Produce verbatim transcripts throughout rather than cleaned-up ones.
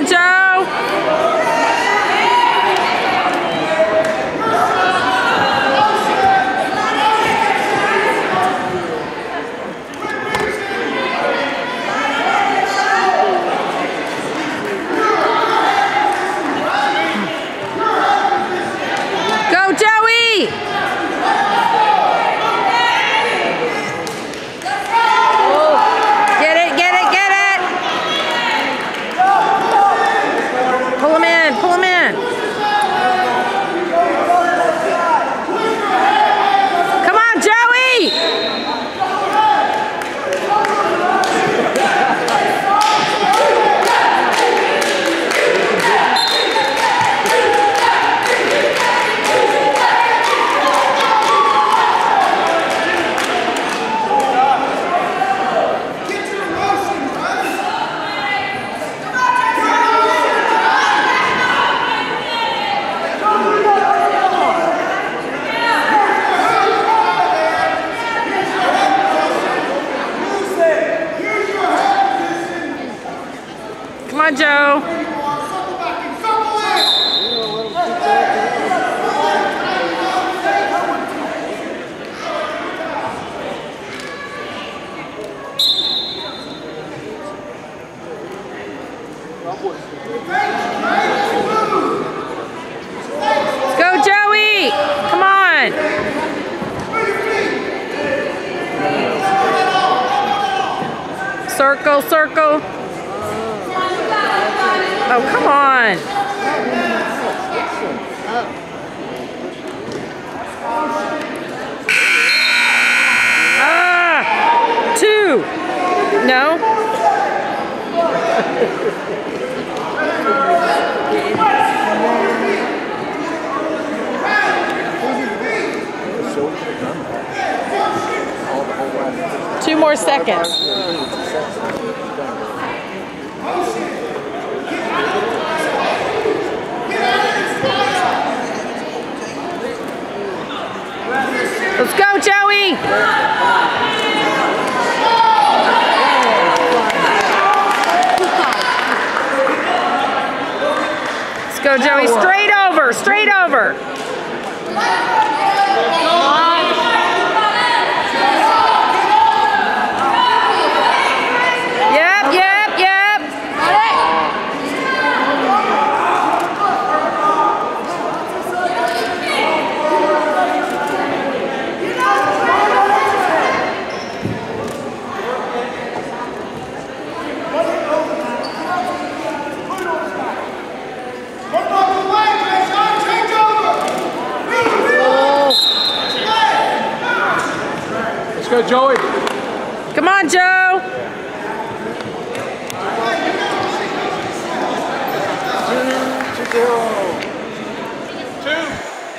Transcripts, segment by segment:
on, Joe. Go, Joey. Get it, get it, get it. Pull him in, pull him in. Come on, Joey. Come on, Joe. Let's go, Joey. Come on. Circle, circle. Oh, come on. Ah! Two. No? Two more seconds. Let's go, Joey! Let's go, Joey. Straight over, straight over. Yep, yep, yep. Let's go, Joey. Come on, Joe. Two, zero. Two.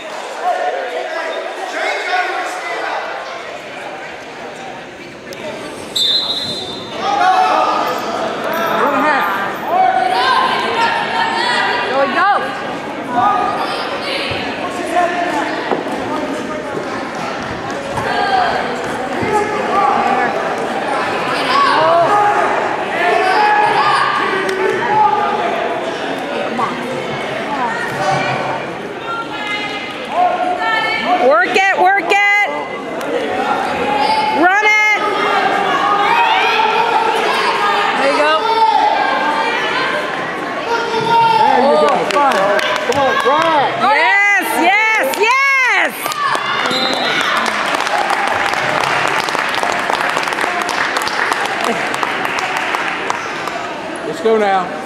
Work it, work it. Run it. There you go. There you go. Fine. Come on, right. Yes, yes, yes. Let's go now.